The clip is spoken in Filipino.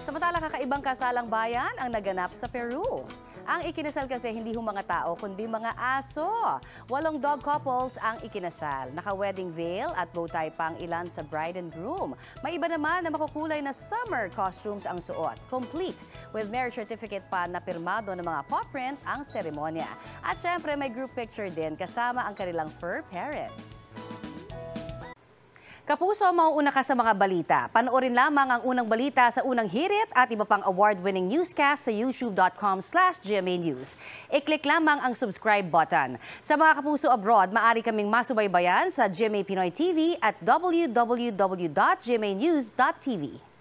Samantala, kakaibang kasalang bayan ang naganap sa Peru. Ang ikinasal kasi hindi mga tao, kundi mga aso. 8 dog couples ang ikinasal. Naka-wedding veil at bow tie pang ilan sa bride and groom. May iba naman na makukulay na summer costumes ang suot. Complete with marriage certificate pa na pirmado ng mga paw print ang seremonya. At syempre may group picture din kasama ang kanilang fur parents. Kapuso, mauuna ka sa mga balita. Panoorin lamang ang unang balita sa unang hirit at iba pang award-winning newscast sa youtube.com/GMA News. I-click lamang ang subscribe button. Sa mga kapuso abroad, maaari kaming masubaybayan sa GMA Pinoy TV at www.gmanews.tv.